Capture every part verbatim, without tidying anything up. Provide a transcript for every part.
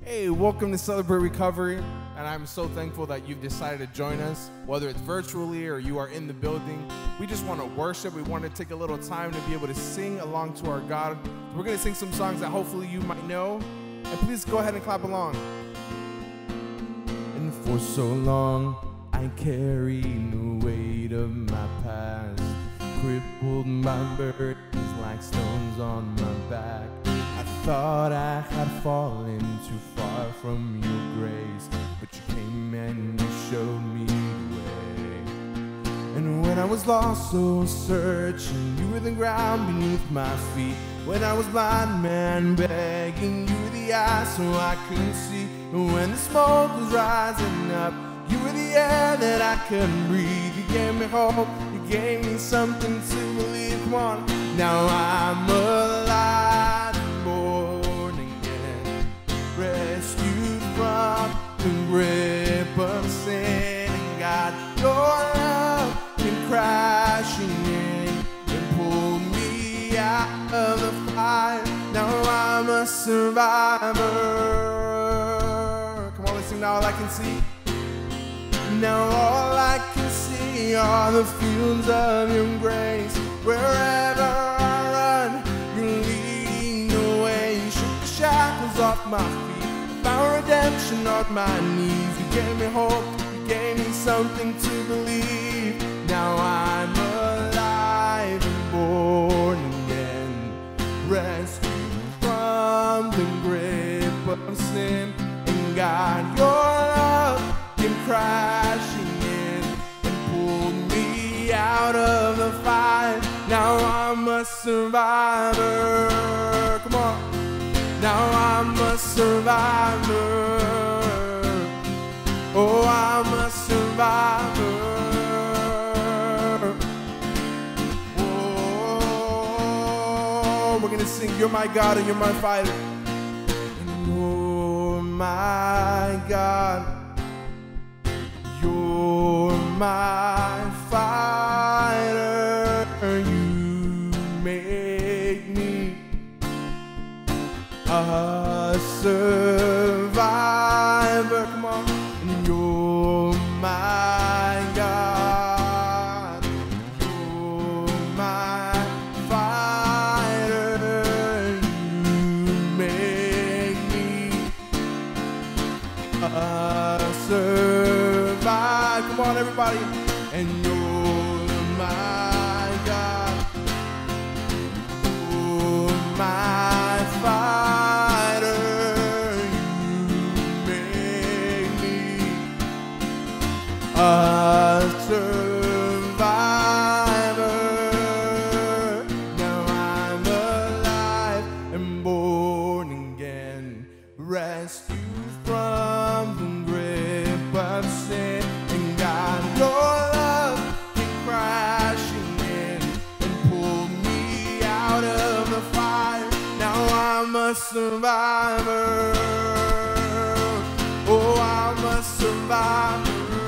Hey, welcome to Celebrate Recovery, and I'm so thankful that you've decided to join us, whether it's virtually or you are in the building. We just want to worship. We want to take a little time to be able to sing along to our God. We're going to sing some songs that hopefully you might know, and please go ahead and clap along. And for so long, I carried the weight of my past, crippled my burdens like stones on my back. I thought I had fallen too far from your grace, but you came and you showed me the way. And when I was lost, so searching, you were the ground beneath my feet. When I was blind, man, begging, you were the eyes so I couldn't see. And when the smoke was rising up, you were the air that I couldn't breathe. You gave me hope, you gave me something to believe. Come on, now I'm alive, born again, rescued from the grip of sin. And God, your love came crashing in and pulled me out of the fire. Now I'm a survivor. Come on, let's sing Now All I Can See. Now all I can see are the fields of your grace. Wherever I run, you're leading the way. You shook the shackles off my feet, found redemption on my knees. You gave me hope, you gave me something to believe. Now I'm alive and born again, rescued from the grip of sin. And God, your love came crashing in and pulled me out of the fire. Now I'm a survivor. Come on. Now I'm a survivor. Oh, I'm a survivor. Oh, we're gonna sing You're My God and You're My Fighter. And you're my God, you're my fighter. You make me a survivor. Come on. And you're my God, you're my fighter. You make me a survivor. Come on, everybody. And you're my God, you're my fighter. You make me a survivor. Now I'm alive and born again, rescued from the grip of sin. And God, your love came crashing in and pulled me out of the fire. Now I'm a survivor. Oh, I'm a survivor.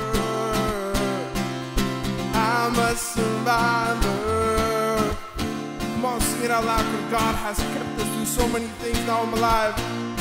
I'm a survivor. Come on, sing it out loud, because God has kept us through so many things. Now I'm alive.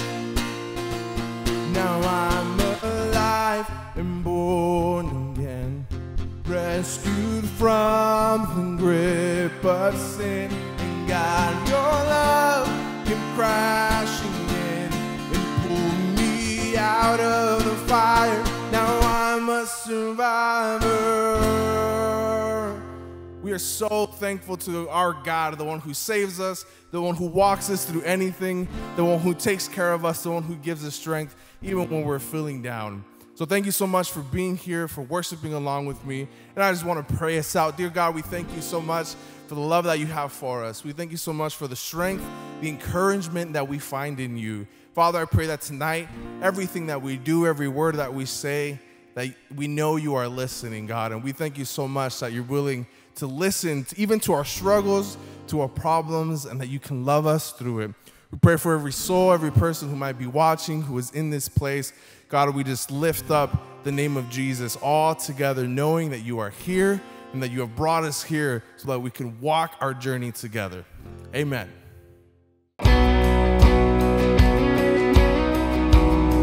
Now I'm alive and born again, rescued from the grip of sin. And God, your love came crashing in and pulled me out of the fire. Now I'm a survivor. We are so thankful to our God, the one who saves us, the one who walks us through anything, the one who takes care of us, the one who gives us strength even when we're feeling down. So thank you so much for being here, for worshiping along with me. And I just want to pray us out. Dear God, we thank you so much for the love that you have for us. We thank you so much for the strength, the encouragement that we find in you. Father, I pray that tonight, everything that we do, every word that we say, that we know you are listening, God. And we thank you so much that you're willing to listen to, even to our struggles, to our problems, and that you can love us through it. We pray for every soul, every person who might be watching, who is in this place. God, we just lift up the name of Jesus all together, knowing that you are here and that you have brought us here so that we can walk our journey together. Amen.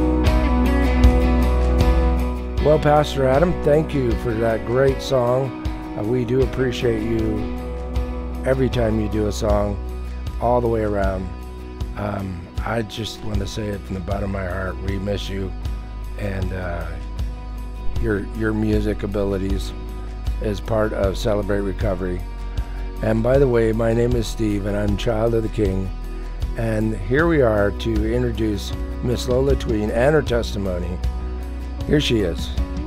Well, Pastor Adam, thank you for that great song. Uh, we do appreciate you every time you do a song, all the way around. Um, I just want to say it from the bottom of my heart. We miss you, and uh, your your music abilities is part of Celebrate Recovery. And by the way, my name is Steve, and I'm Child of the King. And here we are to introduce Miss Lola Tween and her testimony. Here she is.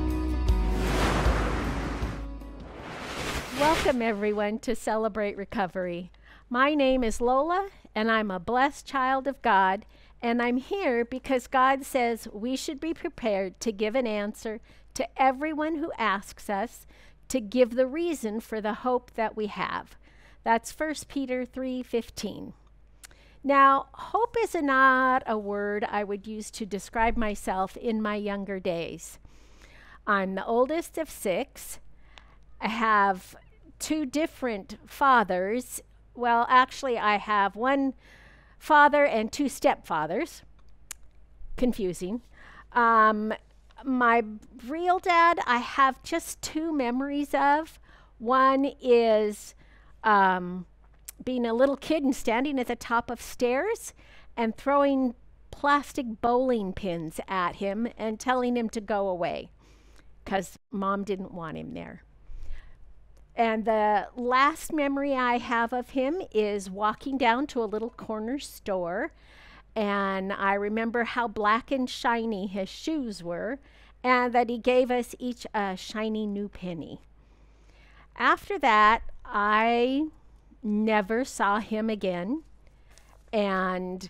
Welcome everyone to Celebrate Recovery. My name is Lola, and I'm a blessed child of God, and I'm here because God says we should be prepared to give an answer to everyone who asks us, to give the reason for the hope that we have. That's First Peter three fifteen. Now, hope is not a word I would use to describe myself in my younger days. I'm the oldest of six. I have two different fathers. Well, actually, I have one father and two stepfathers. Confusing. Um, my real dad, I have just two memories of. One is um, being a little kid and standing at the top of stairs and throwing plastic bowling pins at him and telling him to go away because Mom didn't want him there. And the last memory I have of him is walking down to a little corner store, and I remember how black and shiny his shoes were, and that he gave us each a shiny new penny. After that, I never saw him again, and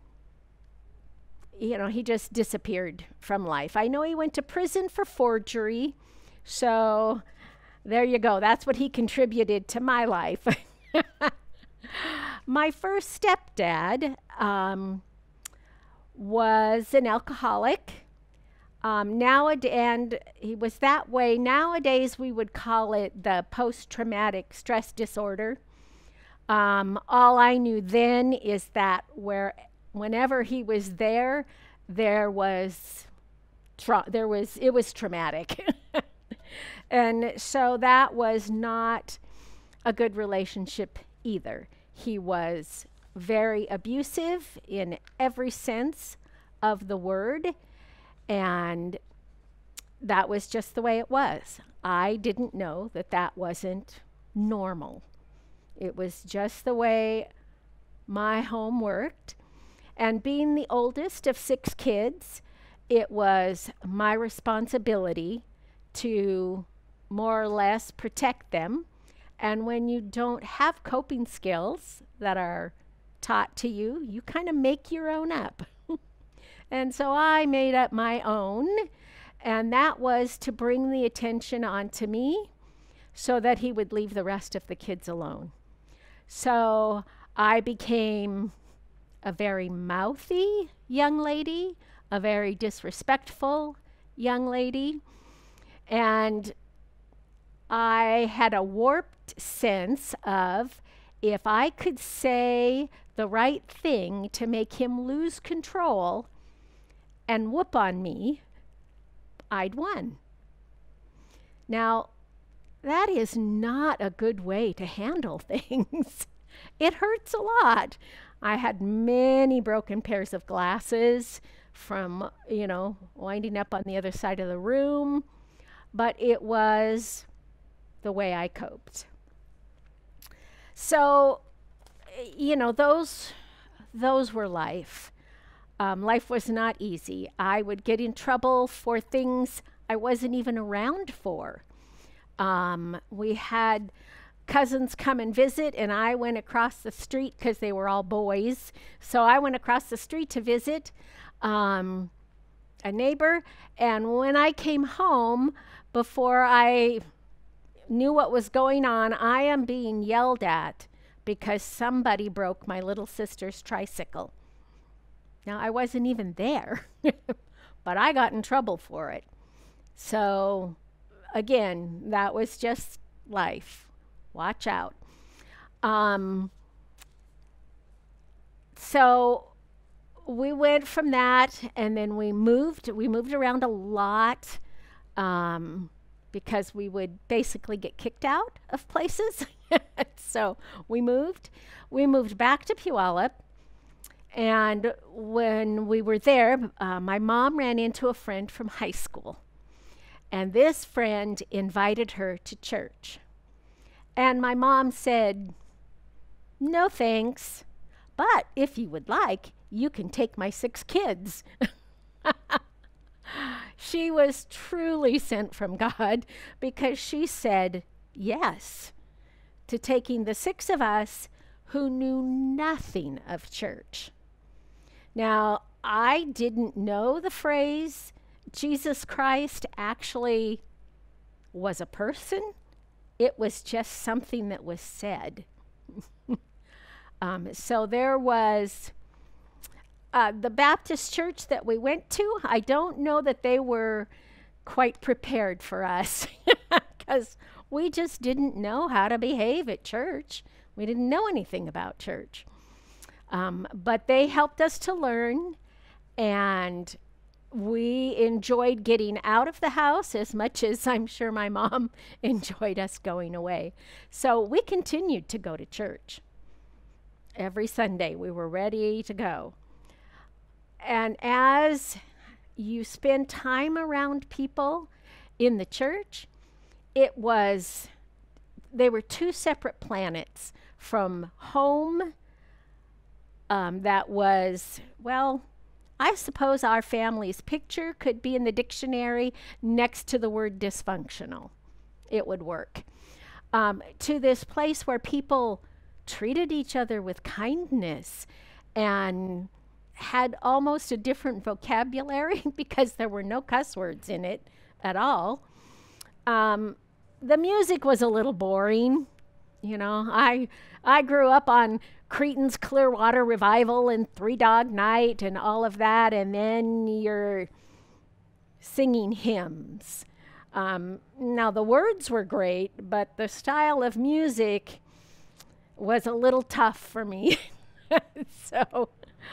you know, he just disappeared from life. I know he went to prison for forgery, so there you go. That's what he contributed to my life. My first stepdad um, was an alcoholic. Um, nowadays, and he was that way. Nowadays, we would call it the post-traumatic stress disorder. Um, all I knew then is that where, whenever he was there, there was, tra- there was, it was traumatic. And so that was not a good relationship either. He was very abusive in every sense of the word, and that was just the way it was. I didn't know that that wasn't normal. It was just the way my home worked. And being the oldest of six kids, it was my responsibility to more or less protect them. And when you don't have coping skills that are taught to you, you kind of make your own up. And so I made up my own, and that was to bring the attention onto me so that he would leave the rest of the kids alone. So I became a very mouthy young lady, a very disrespectful young lady, and I had a warped sense of if I could say the right thing to make him lose control and whoop on me, I'd won. Now, that is not a good way to handle things. It hurts a lot. I had many broken pairs of glasses from, you know, winding up on the other side of the room, but it was the way I coped. So, you know, those, those were life. Um, life was not easy. I would get in trouble for things I wasn't even around for. Um, we had cousins come and visit, and I went across the street because they were all boys. So I went across the street to visit um, a neighbor. And when I came home, before I knew what was going on, I am being yelled at because somebody broke my little sister's tricycle. Now, I wasn't even there, but I got in trouble for it. So again, that was just life. Watch out. Um, so we went from that, and then we moved. We moved around a lot. um, because we would basically get kicked out of places. So we moved. We moved back to Puyallup. And when we were there, uh, my mom ran into a friend from high school. And this friend invited her to church. And my mom said, "No thanks, but if you would like, you can take my six kids." She was truly sent from God, because she said yes to taking the six of us who knew nothing of church. Now, I didn't know the phrase Jesus Christ actually was a person. It was just something that was said. um, so there was uh, the Baptist church that we went to. I don't know that they were quite prepared for us, because we just didn't know how to behave at church. We didn't know anything about church. Um, but they helped us to learn, and we enjoyed getting out of the house as much as I'm sure my mom enjoyed us going away. So we continued to go to church. Every Sunday we were ready to go. And as you spend time around people in the church, it was, they were two separate planets from home. Um, that was, well, I suppose our family's picture could be in the dictionary next to the word dysfunctional. It would work. Um, to this place where people treated each other with kindness and had almost a different vocabulary because there were no cuss words in it at all. Um, the music was a little boring. You know, I I grew up on Creedence Clearwater Revival and Three Dog Night and all of that, and then you're singing hymns. Um, now, the words were great, but the style of music was a little tough for me. So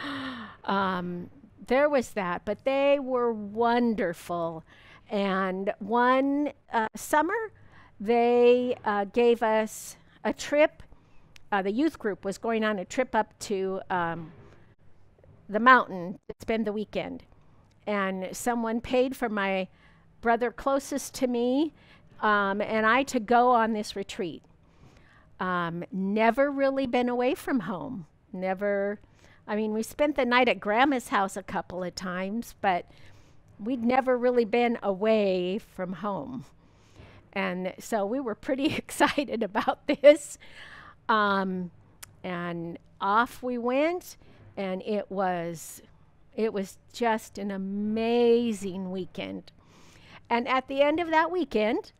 um, there was that, but they were wonderful. And one uh, summer, they uh, gave us a trip. Uh, the youth group was going on a trip up to um, the mountain to spend the weekend. And someone paid for my brother closest to me um, and I to go on this retreat. Um, never really been away from home. Never, I mean, we spent the night at Grandma's house a couple of times, but we'd never really been away from home. And so we were pretty excited about this. Um, and off we went, and it was, it was just an amazing weekend. And at the end of that weekend,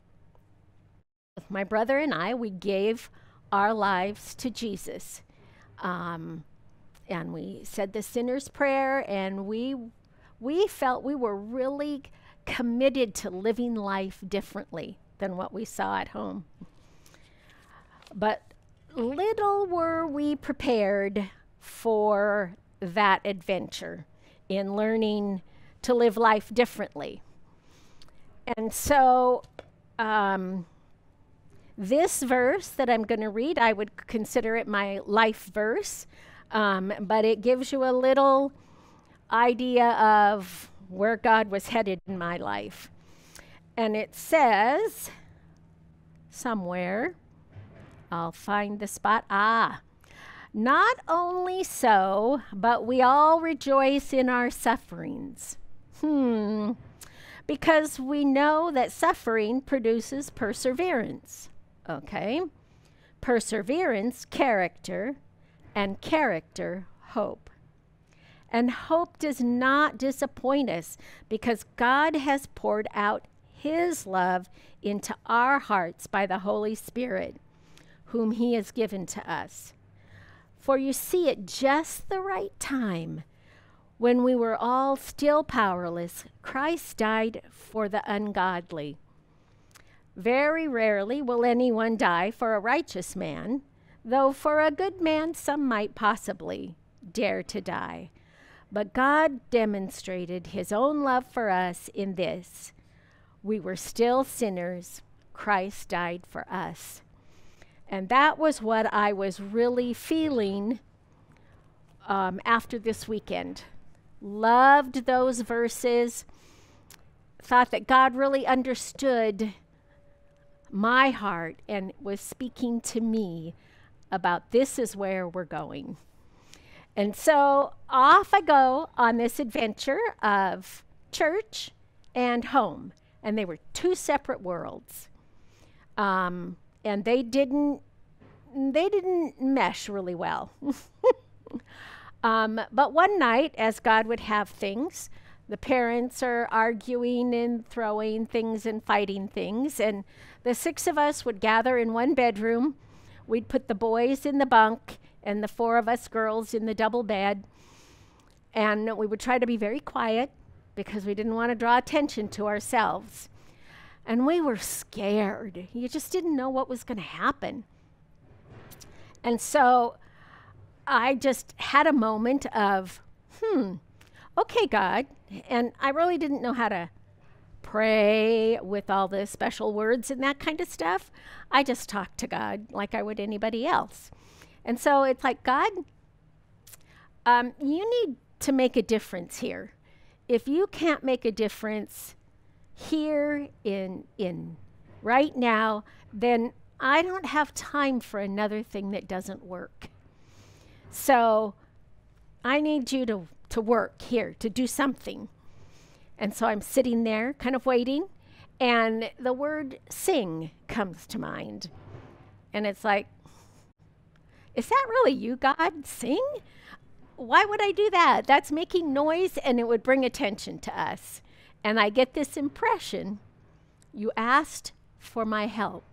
my brother and I, we gave our lives to Jesus. Um, and we said the sinner's prayer, and we, we felt we were really committed to living life differently than what we saw at home. But little were we prepared for that adventure in learning to live life differently. And so um, this verse that I'm going to read, I would consider it my life verse, um, but it gives you a little idea of where God was headed in my life. And it says somewhere, I'll find the spot. Ah, not only so, but we all rejoice in our sufferings. Hmm. Because we know that suffering produces perseverance. Okay. Perseverance, character, and character, hope. And hope does not disappoint us, because God has poured out His love into our hearts by the Holy Spirit, whom He has given to us. For you see, at just the right time, when we were all still powerless, Christ died for the ungodly. Very rarely will anyone die for a righteous man, though for a good man some might possibly dare to die. But God demonstrated His own love for us in this: we were still sinners, Christ died for us. And that was what I was really feeling um, after this weekend. Loved those verses. Thought that God really understood my heart and was speaking to me about this is where we're going. And so off I go on this adventure of church and home. And they were two separate worlds. Um, and they didn't, they didn't mesh really well. um, but one night, as God would have things, the parents are arguing and throwing things and fighting things. And the six of us would gather in one bedroom. We'd put the boys in the bunk and the four of us girls in the double bed. And we would try to be very quiet because we didn't want to draw attention to ourselves. And we were scared. You just didn't know what was going to happen. And so I just had a moment of, hmm, okay, God. And I really didn't know how to pray with all the special words and that kind of stuff. I just talked to God like I would anybody else. And so it's like, God, um, you need to make a difference here. If you can't make a difference here in in right now, then I don't have time for another thing that doesn't work. So I need you to, to work here, to do something. And so I'm sitting there kind of waiting, and the word sing comes to mind. And it's like, is that really you, God? Sing? Why would I do that? That's making noise, and it would bring attention to us. And I get this impression, you asked for my help.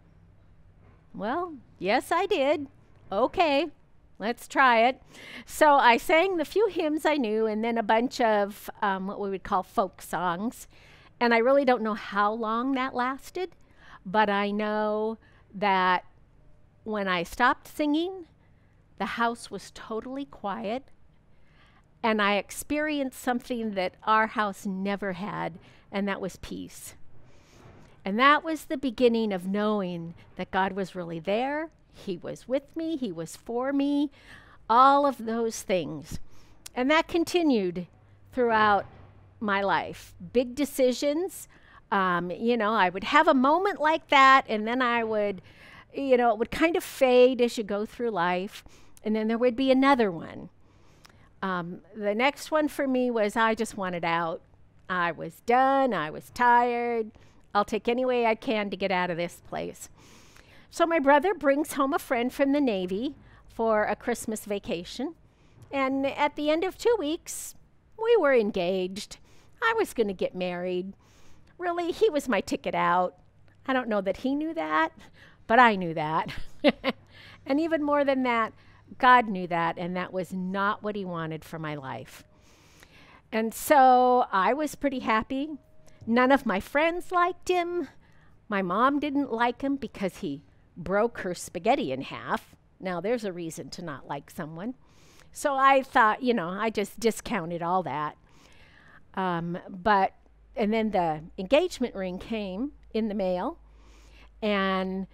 Well, yes, I did. Okay, let's try it. So I sang the few hymns I knew and then a bunch of um, what we would call folk songs. And I really don't know how long that lasted, but I know that when I stopped singing, the house was totally quiet. And I experienced something that our house never had, and that was peace. And that was the beginning of knowing that God was really there. He was with me. He was for me. All of those things. And that continued throughout my life. Big decisions. Um, you know, I would have a moment like that, and then I would, you know, it would kind of fade as you go through life. And then there would be another one. Um, the next one for me was I just wanted out. I was done. I was tired. I'll take any way I can to get out of this place. So my brother brings home a friend from the Navy for a Christmas vacation. And at the end of two weeks, we were engaged. I was going to get married. Really, he was my ticket out. I don't know that he knew that, but I knew that. And even more than that, God knew that, and that was not what he wanted for my life. And so I was pretty happy. None of my friends liked him. My mom didn't like him because he broke her spaghetti in half. Now, there's a reason to not like someone. So I thought, you know, I just discounted all that. Um, but, and then the engagement ring came in the mail, and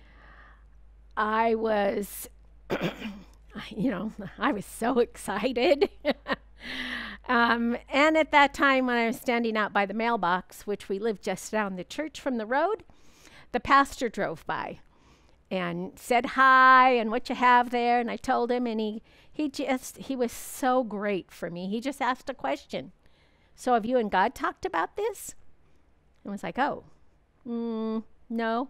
I was... you know, I was so excited. um, and at that time, when I was standing out by the mailbox, which we lived just down the church from the road, the pastor drove by and said hi and what you have there. And I told him, and he, he just, he was so great for me. He just asked a question. So have you and God talked about this? I was like, oh, mm, no.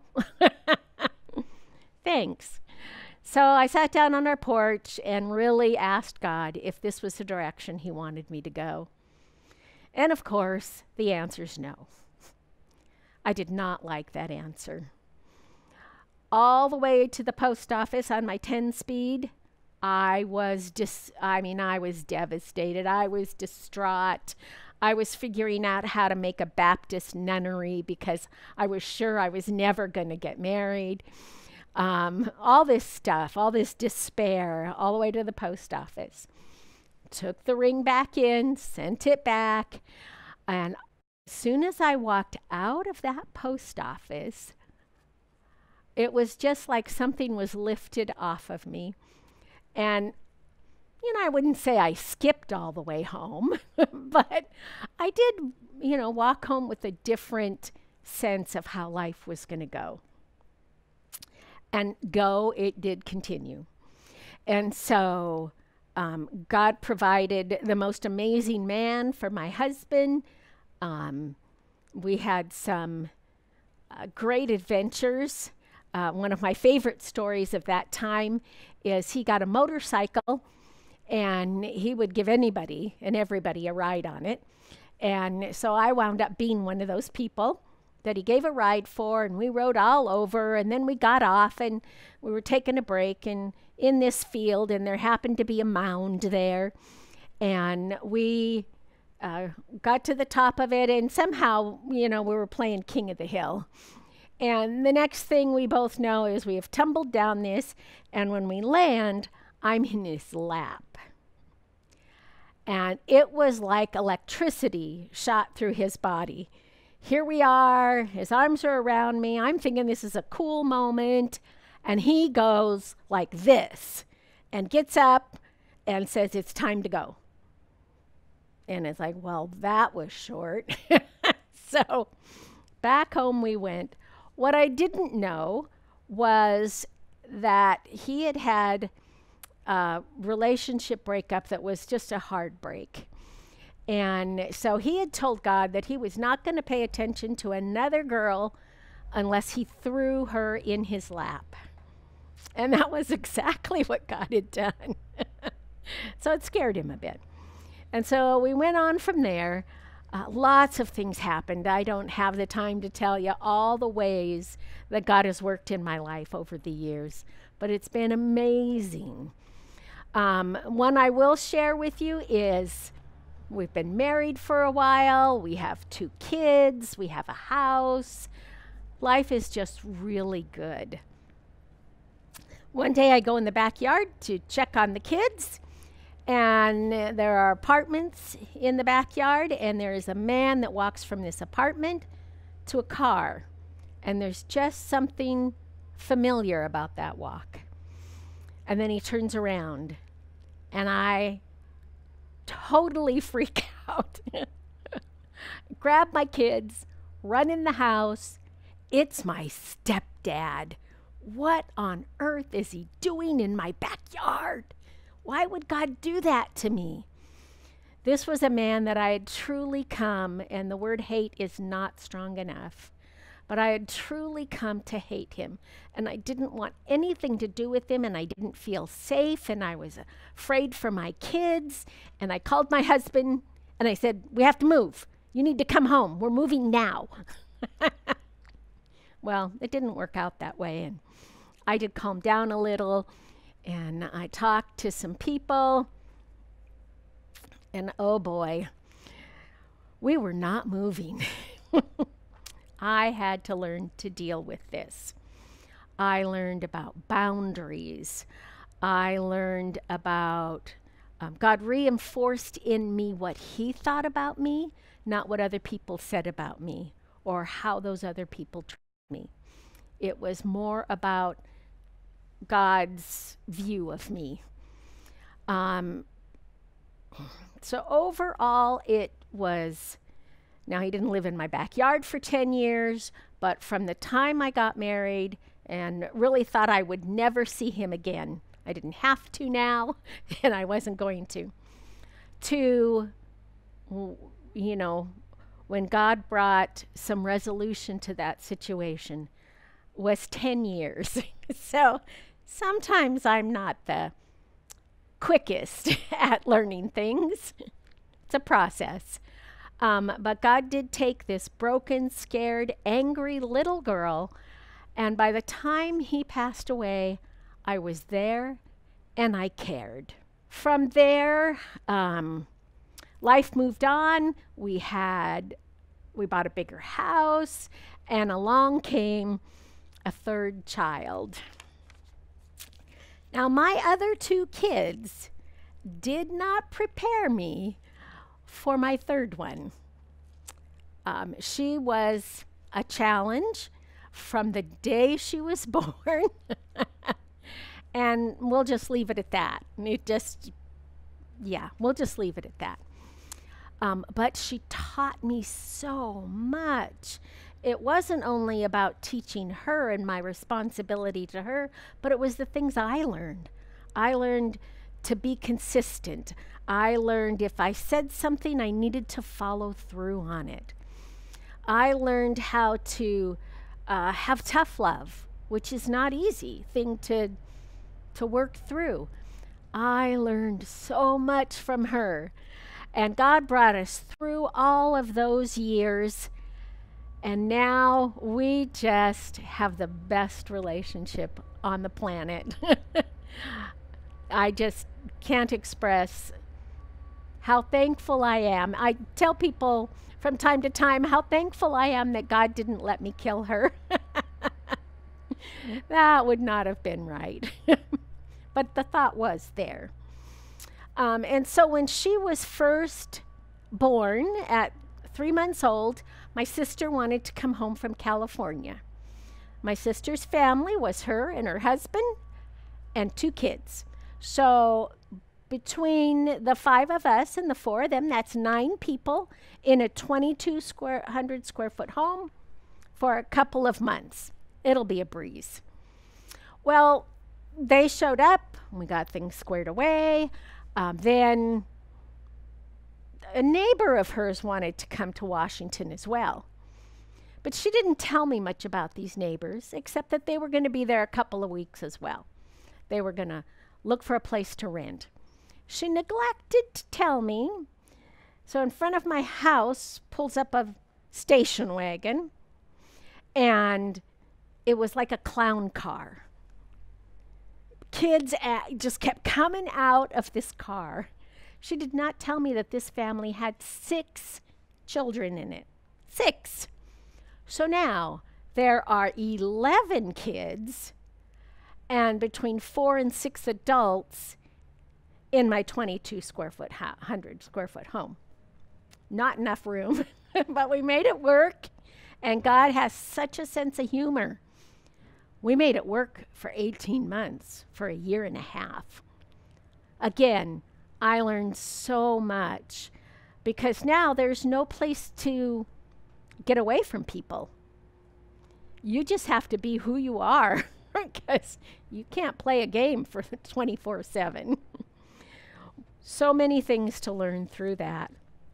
Thanks. So I sat down on our porch and really asked God if this was the direction he wanted me to go. And of course, the answer's no. I did not like that answer. All the way to the post office on my ten speed, I was dis- I mean, I was devastated. I was distraught. I was figuring out how to make a Baptist nunnery because I was sure I was never going to get married. Um, all this stuff, all this despair, all the way to the post office. Took the ring back in, sent it back, and soon as I walked out of that post office, it was just like something was lifted off of me. And, you know, I wouldn't say I skipped all the way home, but I did, you know, walk home with a different sense of how life was going to go. And go, it did continue. And so um, God provided the most amazing man for my husband. Um, we had some uh, great adventures. Uh, one of my favorite stories of that time is he got a motorcycle, and he would give anybody and everybody a ride on it. And so I wound up being one of those people that he gave a ride for, and we rode all over, and then we got off, and we were taking a break and in this field, and there happened to be a mound there, and we uh, got to the top of it, and somehow, you know, we were playing King of the Hill. And the next thing we both know is we have tumbled down this, and when we land, I'm in his lap. And it was like electricity shot through his body. Here we are, his arms are around me. I'm thinking this is a cool moment. And he goes like this and gets up and says, it's time to go. And it's like, well, that was short. So back home we went. What I didn't know was that he had had a relationship breakup that was just a hard break. And so he had told God that he was not going to pay attention to another girl unless he threw her in his lap. And that was exactly what God had done. So it scared him a bit. And so we went on from there. Uh, lots of things happened. I don't have the time to tell you all the ways that God has worked in my life over the years, but it's been amazing. Um, one I will share with you is we've been married for a while. We have two kids. We have a house. Life is just really good. One day I go in the backyard to check on the kids, and uh, there are apartments in the backyard, and there is a man that walks from this apartment to a car, and there's just something familiar about that walk. And then he turns around, and I totally freak out. Grab my kids, run in the house. It's my stepdad. What on earth is he doing in my backyard? Why would God do that to me? This was a man that I had truly come, and the word hate is not strong enough, but I had truly come to hate him, and I didn't want anything to do with him, and I didn't feel safe, and I was afraid for my kids, and I called my husband, and I said, we have to move. You need to come home. We're moving now. Well, it didn't work out that way, and I did calm down a little, and I talked to some people, and oh boy, we were not moving. I had to learn to deal with this. I learned about boundaries. I learned about, um, God reinforced in me what he thought about me, not what other people said about me or how those other people treated me. It was more about God's view of me. Um, so overall, it was, now he didn't live in my backyard for ten years, but from the time I got married and really thought I would never see him again, I didn't have to now, and I wasn't going to, to, you know, when God brought some resolution to that situation, was ten years. So sometimes I'm not the quickest at learning things. It's a process. Um, but God did take this broken, scared, angry little girl, and by the time he passed away, I was there and I cared. From there, um, life moved on. We had, we bought a bigger house, and along came a third child. Now, my other two kids did not prepare me for my third one. Um, she was a challenge from the day she was born. And we'll just leave it at that. It just, yeah, we'll just leave it at that. Um, but she taught me so much. It wasn't only about teaching her and my responsibility to her, but it was the things I learned. I learned to be consistent. I learned if I said something, I needed to follow through on it. I learned how to uh, have tough love, which is not easy thing to to work through. I learned so much from her, and God brought us through all of those years, and now we just have the best relationship on the planet. I just can't express how thankful I am. I tell people from time to time how thankful I am that God didn't let me kill her. That would not have been right. But the thought was there. Um, and so when she was first born at three months old, my sister wanted to come home from California. My sister's family was her and her husband and two kids. So between the five of us and the four of them, that's nine people in a twenty-two square hundred square foot home for a couple of months. It'll be a breeze. Well, they showed up, we got things squared away. Um, then a neighbor of hers wanted to come to Washington as well. But she didn't tell me much about these neighbors, except that they were going to be there a couple of weeks as well. They were going to look for a place to rent. She neglected to tell me. So in front of my house pulls up a station wagon, and it was like a clown car. Kids uh, just kept coming out of this car. She did not tell me that this family had six children in it. Six. So now there are eleven kids and between four and six adults in my twenty-two square foot, one hundred square foot home. Not enough room, but we made it work. And God has such a sense of humor. We made it work for eighteen months, for a year and a half. Again, I learned so much because now there's no place to get away from people. You just have to be who you are because you can't play a game for twenty-four seven. So many things to learn through that.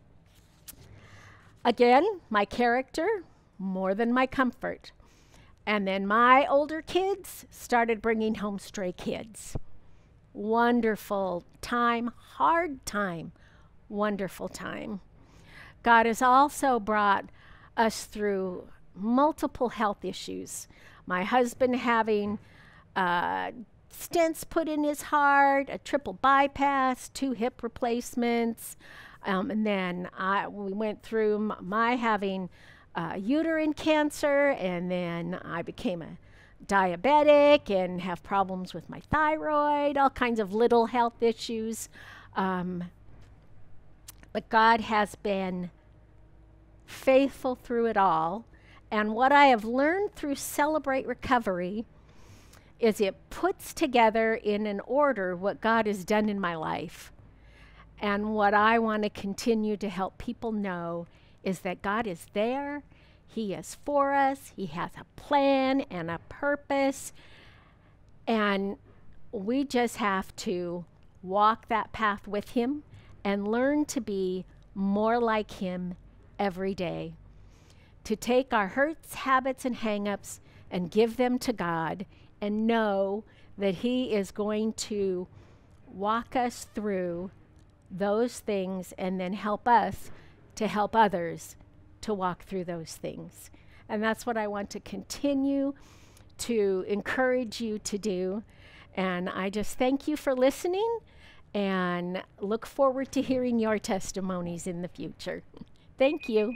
Again, my character more than my comfort. And then my older kids started bringing home stray kids. Wonderful time, hard time, wonderful time. God has also brought us through multiple health issues. My husband having uh, stents put in his heart, a triple bypass, two hip replacements, um, and then I, we went through m my having Uh, uterine cancer, and then I became a diabetic and have problems with my thyroid, all kinds of little health issues. Um, but God has been faithful through it all. And what I have learned through Celebrate Recovery is it puts together in an order what God has done in my life. And what I want to continue to help people know is that God is there, He is for us, He has a plan and a purpose, and we just have to walk that path with Him and learn to be more like Him every day. To take our hurts, habits, and hang-ups and give them to God and know that He is going to walk us through those things and then help us to help others to walk through those things. And that's what I want to continue to encourage you to do. And I just thank you for listening and look forward to hearing your testimonies in the future. Thank you.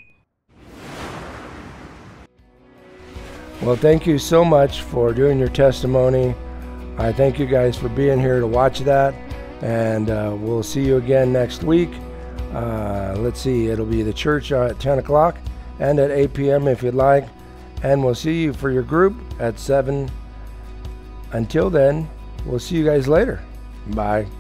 Well, thank you so much for doing your testimony. I thank you guys for being here to watch that. And uh, we'll see you again next week. Uh, let's see, it'll be the church uh, at ten o'clock, and at eight p m if you'd like. And we'll see you for your group at seven. Until then, we'll see you guys later. Bye.